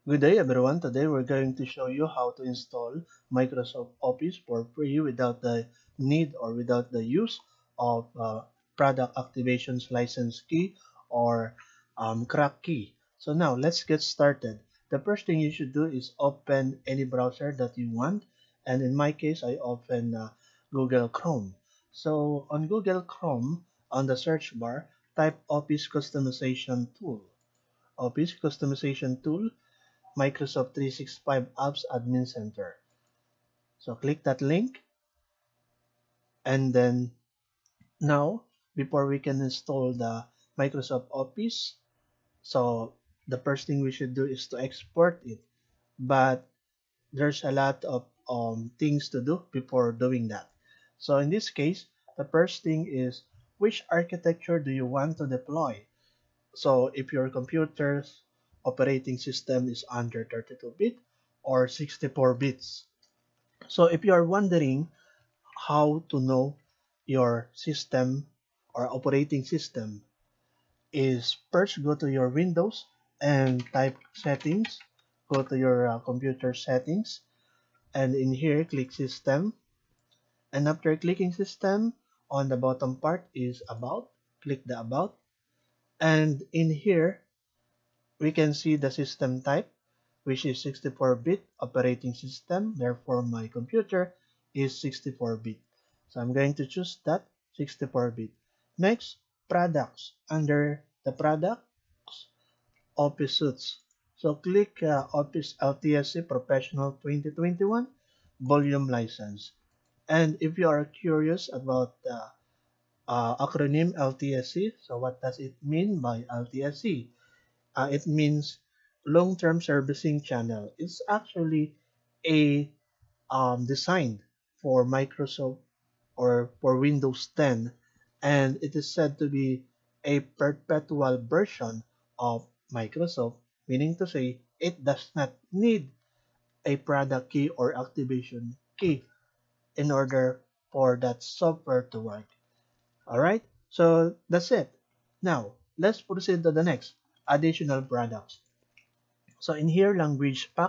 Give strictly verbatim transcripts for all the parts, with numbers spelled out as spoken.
Good day everyone. Today we're going to show you how to install Microsoft Office for free without the need or without the use of uh, product activations license key or um, crack key. So now let's get started. The first thing you should do is open any browser that you want, and in my case I open uh, Google Chrome. So on Google Chrome, on the search bar, type Office Customization Tool. Office Customization Tool Microsoft three sixty-five Apps Admin Center. So click that link, and then now before we can install the Microsoft Office, so the first thing we should do is to export it. But there's a lot of um, things to do before doing that. So in this case, the first thing is which architecture do you want to deploy? So if your computer's operating system is under thirty-two bit or sixty-four bits. So if you are wondering how to know your system or operating system, is first go to your Windows and type settings, go to your uh, computer settings, and in here click system, and after clicking system, on the bottom part is about, click the about, and in here we can see the system type, which is sixty-four bit operating system. Therefore, my computer is sixty-four bit. So I'm going to choose that sixty-four bit. Next, products. Under the products, Office Suites. So click uh, Office L T S C Professional twenty twenty-one Volume License. And if you are curious about the uh, acronym L T S C, so what does it mean by L T S C? Uh, it means long-term servicing channel. It's actually a um, designed for Microsoft or for Windows ten, and it is said to be a perpetual version of Microsoft, meaning to say it does not need a product key or activation key in order for that software to work. Alright, so that's it. Now, let's proceed to the next additional products. So in here, language pack,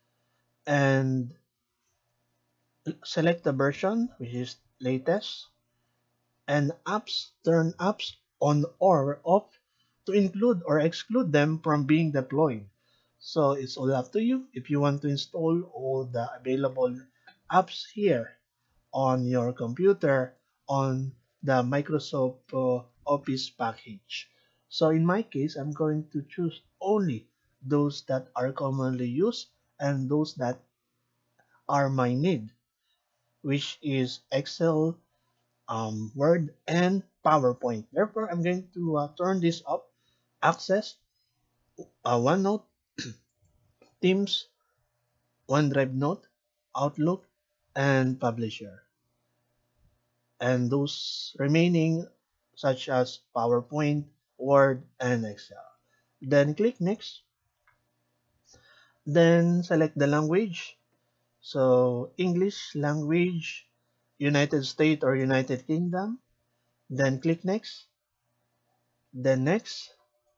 and select the version, which is latest, and apps, turn apps on or off to include or exclude them from being deployed. So it's all up to you if you want to install all the available apps here on your computer on the Microsoft uh, Office package. So in my case, I'm going to choose only those that are commonly used and those that are my need, which is Excel, um, Word, and PowerPoint. Therefore, I'm going to uh, turn this up. Access, uh, OneNote, Teams, OneDrive Note, Outlook, and Publisher. And those remaining such as PowerPoint, Word, and Excel. Then click Next. Then select the language. So English language, United States or United Kingdom. Then click Next. Then Next.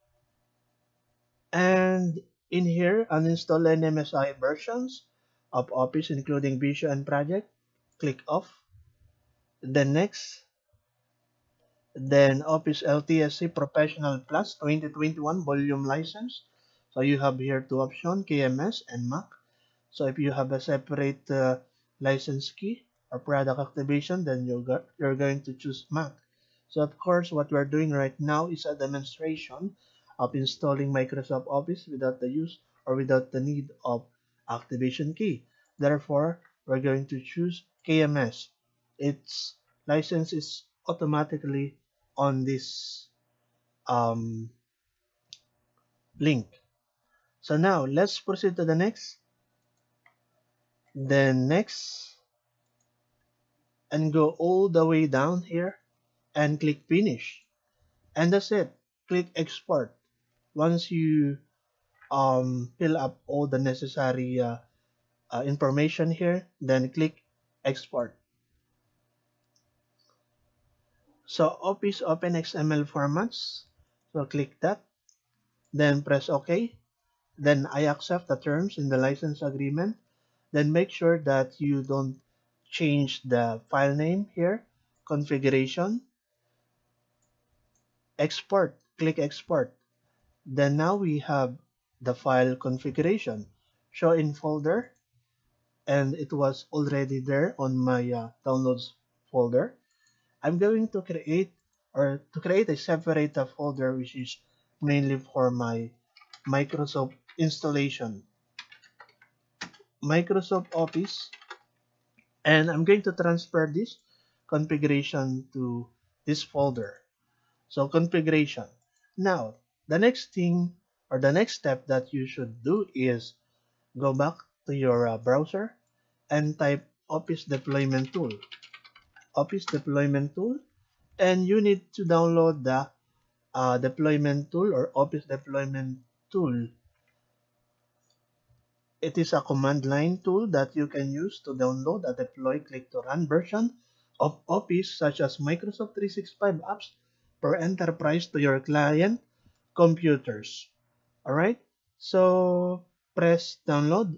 And in here, uninstall any M S I versions of Office including Visio and Project. Click Off. Then Next. Then Office L T S C Professional Plus twenty twenty-one Volume License. So you have here two options, K M S and Mac. So if you have a separate uh, license key or product activation, then you're, go you're going to choose Mac. So of course, what we're doing right now is a demonstration of installing Microsoft Office without the use or without the need of activation key. Therefore, we're going to choose K M S. Its license is automatically on this um, link. So now let's proceed to the next. Then next, and go all the way down here and click finish. And that's it. Click export. Once you um, fill up all the necessary uh, uh, information here, then click export. So Office Open X M L formats. So click that. Then press OK. Then I accept the terms in the license agreement. Then make sure that you don't change the file name here. Configuration, export, click export. Then now we have the file configuration. Show in folder, and it was already there on my uh, downloads folder. I'm going to create or to create a separate uh, folder which is mainly for my Microsoft installation, Microsoft Office, and I'm going to transfer this configuration to this folder. So configuration. Now, the next thing or the next step that you should do is go back to your uh, browser and type Office Deployment Tool. Office Deployment Tool, and you need to download the uh, deployment tool or Office Deployment Tool. It is a command line tool that you can use to download a deploy click to run version of Office such as Microsoft three sixty-five apps for enterprise to your client computers. Alright, so press download.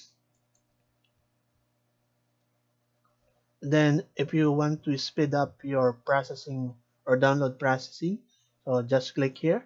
Then if you want to speed up your processing or download processing, so just click here.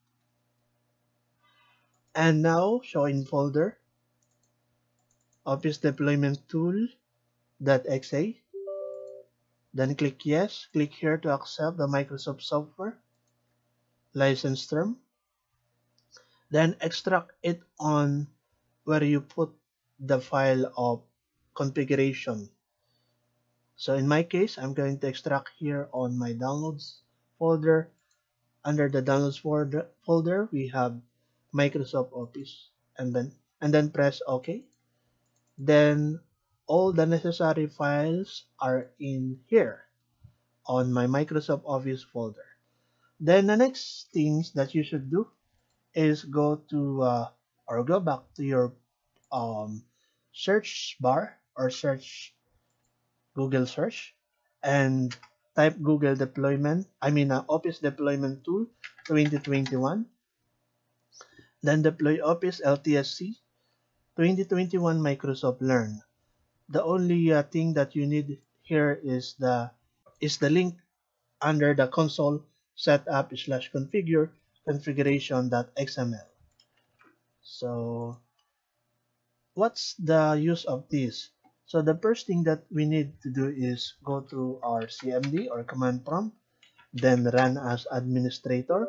And now show in folder Office Deployment Tool.exe. Then click yes. Click here to accept the Microsoft software license term. Then extract it on where you put the file of configuration. So in my case, I'm going to extract here on my downloads folder. Under the downloads folder, folder we have Microsoft Office, and then and then press OK. Then all the necessary files are in here on my Microsoft Office folder. Then the next things that you should do is go to uh, or go back to your um, search bar or search Google search and type Google deployment, I mean uh, Office Deployment Tool twenty twenty-one. Then deploy Office L T S C twenty twenty-one Microsoft Learn. The only uh, thing that you need here is the is the link under the console setup slash configure configuration.xml. So what's the use of this? So the first thing that we need to do is go to our C M D or command prompt, then run as administrator,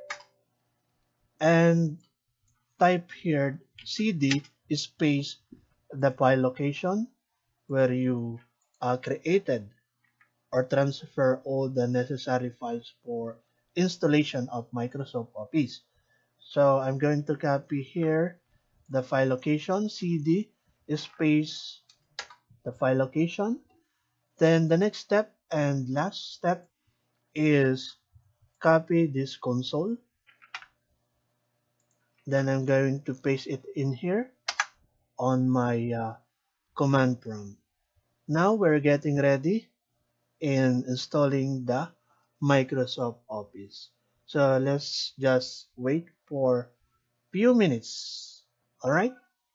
and type here cd space the file location where you uh, created or transfer all the necessary files for installation of Microsoft Office. So I'm going to copy here the file location cd space the file location. Then the next step and last step is copy this console. Then I'm going to paste it in here on my uh, command prompt. Now we're getting ready in installing the Microsoft Office. So let's just wait for few minutes. All right.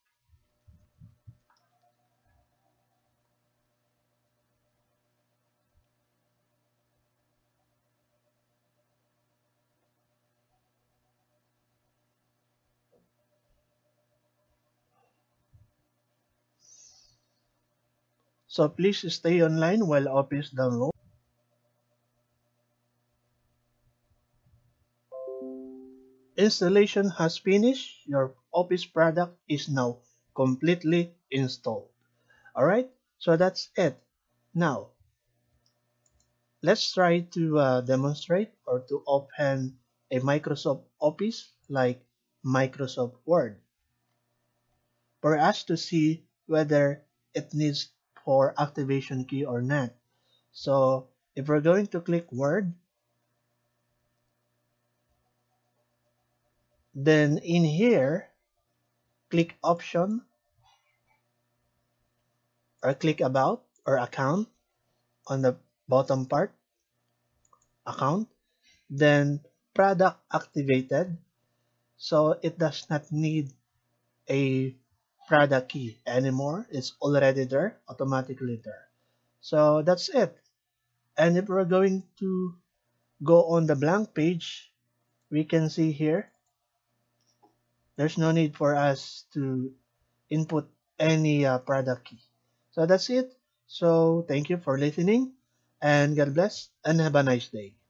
So please stay online while Office downloads. Installation has finished. Your Office product is now completely installed. Alright, so that's it. Now, let's try to uh, demonstrate or to open a Microsoft Office like Microsoft Word for us to see whether it needs for activation key or not. So if we're going to click Word, then in here, click Option or click About or Account on the bottom part, Account, then Product Activated. So it does not need a product key anymore. It's already there, automatically there. So that's it. And if we're going to go on the blank page, we can see here, there's no need for us to input any uh, product key. So that's it. So thank you for listening, and God bless, and have a nice day.